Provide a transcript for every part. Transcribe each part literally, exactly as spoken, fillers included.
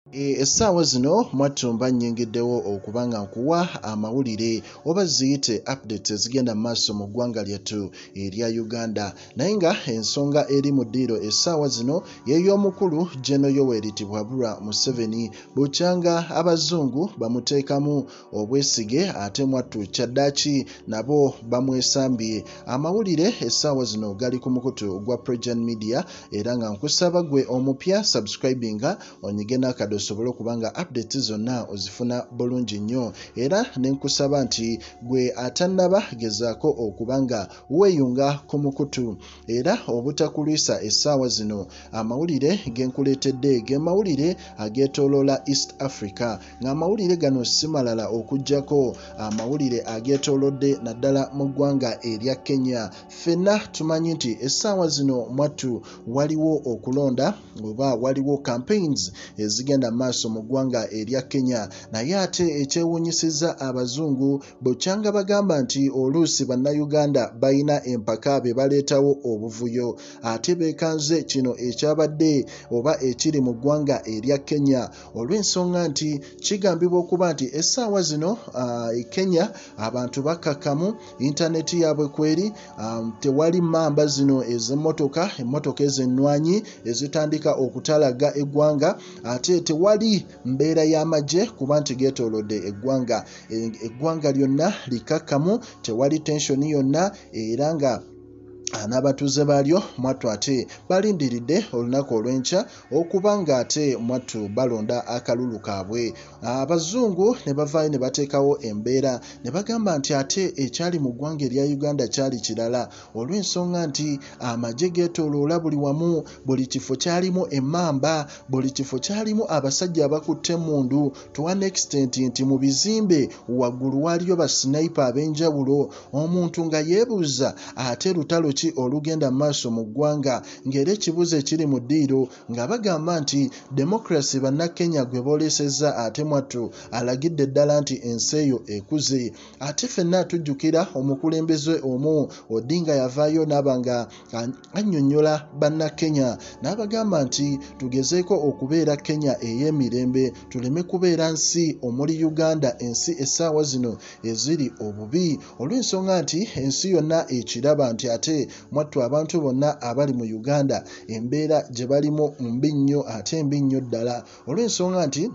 Essaawa zino mwatumba nnyingiddewo okubanga nkuwa amawulire oba ziyite updates ezigenda mu maaso mu ggwanga lyattu erya Uganda. Naye nga ensonga eri mu ddiiro essaawa zino y'ey'omukulu General Yoweri Museveni bukyanga Abazungu bamuteekamu obwesige ate mwattu kyaddaaki nabo bamwesambye. Amawulire essaawa zino gali ku mukutu gwa PROJOURN Media era nga nkusaba gwe omupya subscribinga onyige n'akado osobole okubanga updates zonna ozifuna bulungi nnyo era nenkusaba nti gwe atannaba gezaako okubanga weeyunga ku mukutu era obutakulwisa essaawa zino amawulire genkuleetedde ge mawulire ageetooloola East Africa ng'amawulire gano si malala okuggyako amawulire ageetoolodde naddala mu ggwanga erya Kenya. Ffenna tumanyi nti essaawa zino mwattu waliwo okulonda oba waliwo campaigns ezigenda maaso mu ggwanga erya Kenya naye ate ekyewuunyisizza Abazungu bukyanga bagamba nti oluusi bannayuganda balina empaka be baleetawo obuvuyo ate beekanze kino ekyabadde oba ekiri mu ggwanga erya Kenya olw'ensonga nti kigambibwa okuba nti essaawa zino uh, e Kenya abantu bakakamu intaneti yaabwe kweri um, tewali mamba zino ez'emmotoka emmotoka ez'ennwanyi ezitandika okutalaga eggwanga ate tewali mbeera y'amagye kuba nti geetoolodde eggwanga eggwanga lyonna likakkamu tewali tensioni yonna era nga n'abatuuze baalyo mwattu ate balindiridde olunaku olw'enkya okuba nga ate mwattu balonda akalulu kaabwe. Abazungu ne bavaayo ne bateekawo embeera ne bagamba nti ate ekyali mu ggwanga erya Uganda kyali kirala olw'ensonga nti amagye geetooloola buli wamu buli kifo kyalimu emmamba buli kifo kyalimu abasajja abakutte emmundu to one extent nti mu bizimbe waggulu waaliyo basiniper ab'enjawulo omuntu nga yeebuuza ate lutalo ki olugenda maaso mu ggwanga ng'era ekibuuzo ekiri mu ddiiro nga bagamba nti democracy bannakenya gwe booleesezza ate mwattu alagidde ddala nti ensi eyo ekuze ate ffenna tujjukira omukulembeze omu Odinga yavaayo n'aba nga annyonnyola bannakenya n'abagamba nti tugezeeko okubeera Kenya ey'emirembe tuleme kubeera nsi omuli Uganda ensi essaawa zino eziri obubi olw'ensonga nti ensi yonna ekiraba nti ate mwattu abantu bonna abali mu Uganda embeera gye balimu mbi nnyo ate mbi nnyo ddala olw'ensonga nti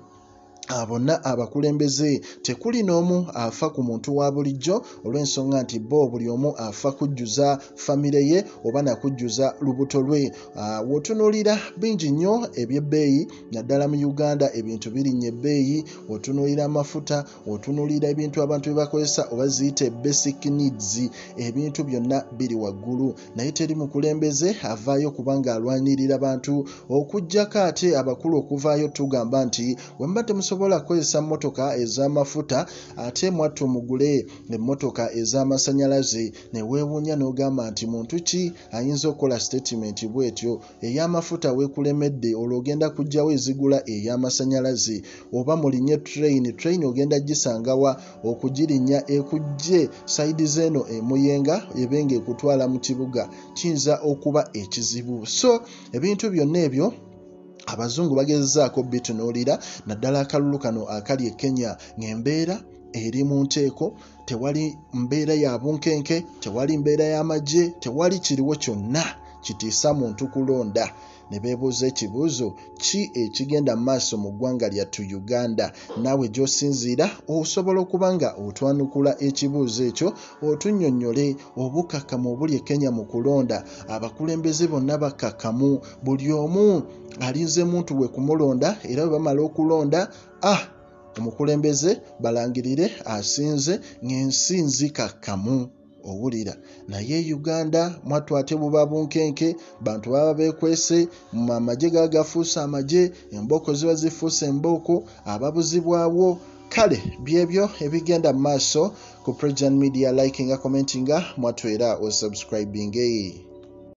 bonna abakulembeze tekuli n'omu afa ku muntu wa bulijjo olw'ensonga nti bo buli omu afa kujjuza famire ye oba nakujjuza lubuto lwe. Uh, wotunuulira bingi nnyo ebyebbeeyi naddala mu Uganda ebintu birinnye ebbeeyi wotunuulira amafuta wotunuulira ebintu abantu bye bakozesa oba ziyite basic needs ebintu byonna biri waggulu naye teri mukulembeze avaayo kubanga alwanirira bantu okuggyako ate abakulu okuvaayo tugamba nti wembadde sobola kukozesa mmotoka ez'amafuta ate mwattu mugule emmotoka ez'amasannyalaze ne weewuunya n'ogamba nti muntu ki ayinza okukola statement bw'etyo ey'amafuta weekulemedde olwo ogenda kujjawo ezigula ey'amasannyalaze oba mulinye train train ogenda gisangawa okugirinnya ekujje sayidi zeno emuyenga ebenga ekutwala mu kibuga kiyinza okuba ekizibu. So ebintu byonna ebyo Abazungu bagezzaako bitunuulira naddala akalulu kano akali e Kenya ng'embeera eri mu nteeko tewali mbeera ya bunkenke tewali mbeera y'amagye tewali kiriwo kyonna kitiisa muntu kulonda ne beebuuza ekibuuzo ki ekigenda maaso mu ggwanga lyattu Uganda. Naawe gy'osinziira osobola okuba nga otwanukula ekibuuzo ekyo otunnyonnyole obukakamu obuli e Kenya mu kulonda abakulembeze bonna bakakamu buli omu alinze muntu we kumulonda era bwe bamala okulonda ah omukulembeze balangirire asinze ng'ensi kakkamu owulira naye Uganda mwattu ate buba bunkenke bantu baba beekwese amagye gagafuusa amagye embooko ziba zifuusa embooko ababuzibwawo kale byebyo ebigenda mu maaso ku PROJOURN Media likinga commentinga mwattu era osubscribinge.